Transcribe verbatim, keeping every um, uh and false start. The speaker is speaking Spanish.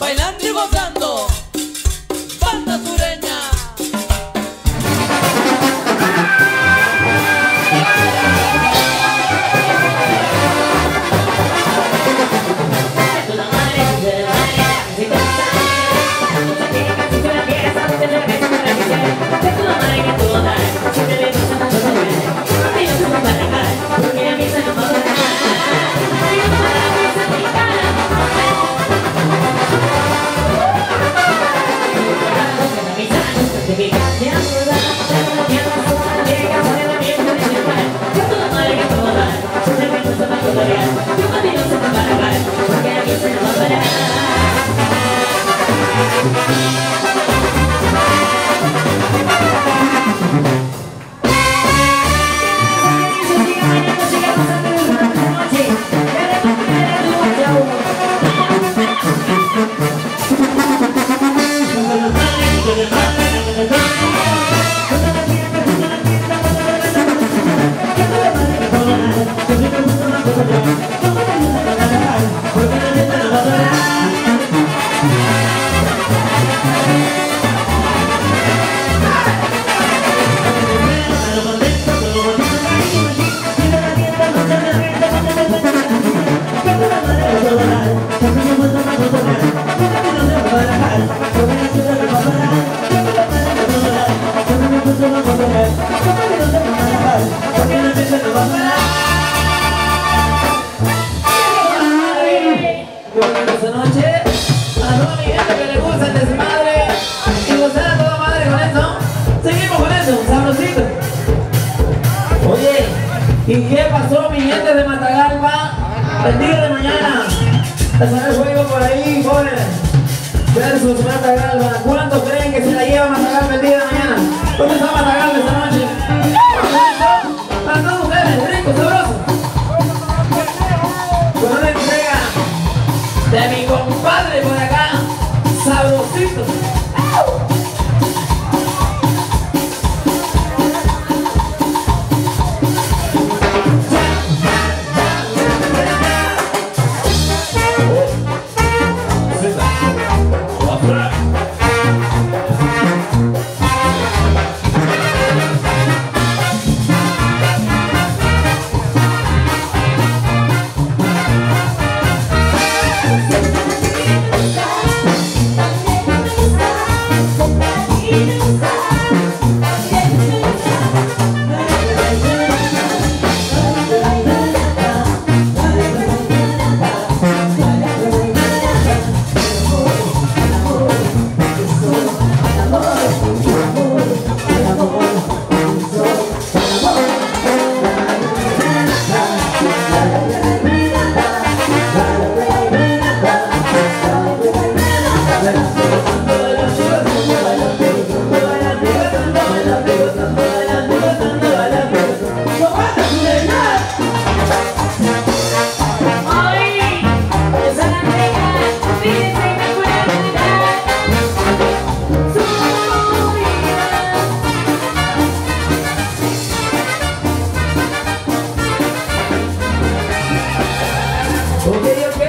bailando y gozando, banda sureña. Esta noche, a toda mi gente que le gusta el desmadre y gozar a toda madre con esto, seguimos con eso, sabrosito. Oye, ¿y qué pasó mi gente de Matagalpa? El día de mañana, estará el juego por ahí, jóvenes, versus Matagalpa. ¿Cuánto creen que se la lleva Matagalpa el día de mañana? ¿Dónde está Matagalpa esta noche? Para todos ustedes, rico, sabroso. Con una entrega de mi compadre por acá, sabrosito. Ok, ok.